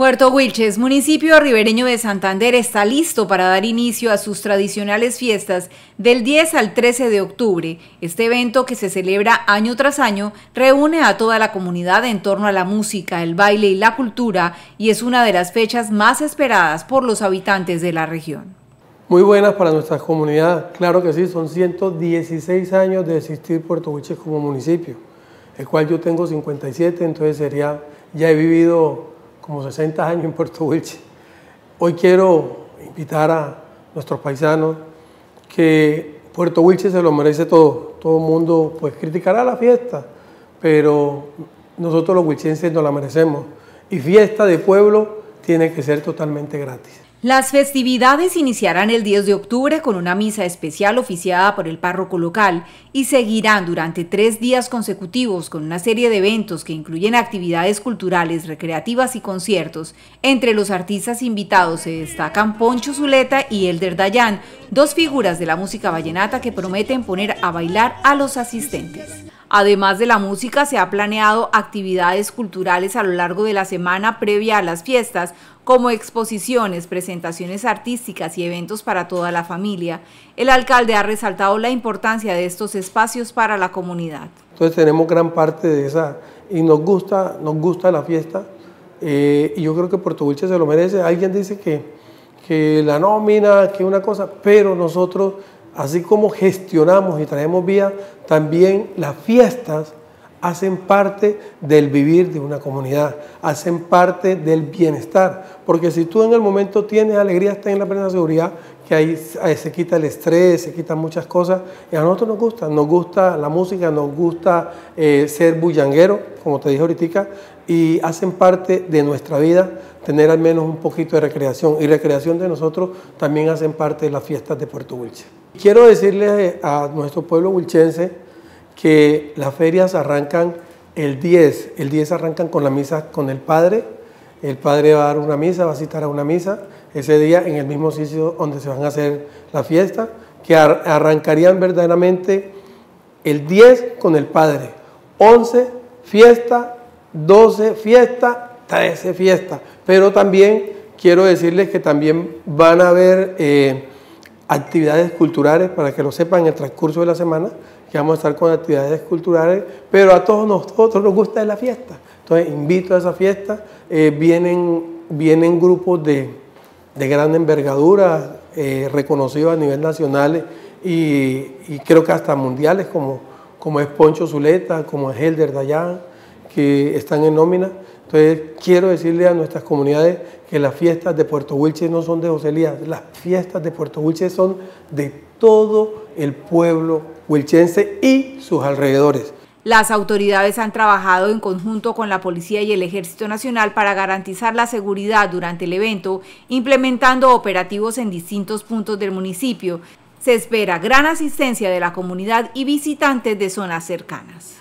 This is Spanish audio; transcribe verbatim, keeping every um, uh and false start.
Puerto Wilches, municipio ribereño de Santander, está listo para dar inicio a sus tradicionales fiestas del diez al trece de octubre. Este evento, que se celebra año tras año, reúne a toda la comunidad en torno a la música, el baile y la cultura, y es una de las fechas más esperadas por los habitantes de la región. Muy buenas para nuestra comunidad, claro que sí, son ciento dieciséis años de existir Puerto Wilches como municipio, el cual yo tengo cincuenta y siete, entonces sería, ya he vivido como sesenta años en Puerto Wilches. Hoy quiero invitar a nuestros paisanos que Puerto Wilches se lo merece todo. Todo el mundo pues criticará la fiesta, pero nosotros los wilchenses nos la merecemos. Y fiesta de pueblo tiene que ser totalmente gratis. Las festividades iniciarán el diez de octubre con una misa especial oficiada por el párroco local y seguirán durante tres días consecutivos con una serie de eventos que incluyen actividades culturales, recreativas y conciertos. Entre los artistas invitados se destacan Poncho Zuleta y Elder Dayan, dos figuras de la música vallenata que prometen poner a bailar a los asistentes. Además de la música, se ha planeado actividades culturales a lo largo de la semana previa a las fiestas, como exposiciones, presentaciones artísticas y eventos para toda la familia. El alcalde ha resaltado la importancia de estos espacios para la comunidad. Entonces tenemos gran parte de esa, y nos gusta, nos gusta la fiesta, eh, y yo creo que Puerto Wilches se lo merece. Alguien dice que, que la nómina, que una cosa, pero nosotros, así como gestionamos y traemos vía, también las fiestas hacen parte del vivir de una comunidad, hacen parte del bienestar, porque si tú en el momento tienes alegría, estás en la plena seguridad, que ahí, ahí se quita el estrés, se quitan muchas cosas, y a nosotros nos gusta, nos gusta la música, nos gusta eh, ser bullanguero, como te dije ahorita, y hacen parte de nuestra vida tener al menos un poquito de recreación, y recreación de nosotros también hacen parte de las fiestas de Puerto Wilches. Quiero decirle a nuestro pueblo wilchense que las ferias arrancan el diez, el diez arrancan con la misa con el padre, el padre va a dar una misa, va a citar a una misa, ese día en el mismo sitio donde se van a hacer la fiesta, que ar arrancarían verdaderamente el diez con el padre, once fiesta, doce fiesta, trece fiesta, pero también quiero decirles que también van a haber eh, actividades culturales, para que lo sepan en el transcurso de la semana, que vamos a estar con actividades culturales, pero a todos nosotros nos gusta la fiesta. Entonces invito a esa fiesta, eh, vienen, vienen grupos de, de gran envergadura, eh, reconocidos a nivel nacional y, y creo que hasta mundiales, como, como es Poncho Zuleta, como es Elder Dayan, que están en nómina. Entonces quiero decirle a nuestras comunidades que las fiestas de Puerto Wilches no son de José Elías, las fiestas de Puerto Wilches son de todo el pueblo wilchense y sus alrededores. Las autoridades han trabajado en conjunto con la Policía y el Ejército Nacional para garantizar la seguridad durante el evento, implementando operativos en distintos puntos del municipio. Se espera gran asistencia de la comunidad y visitantes de zonas cercanas.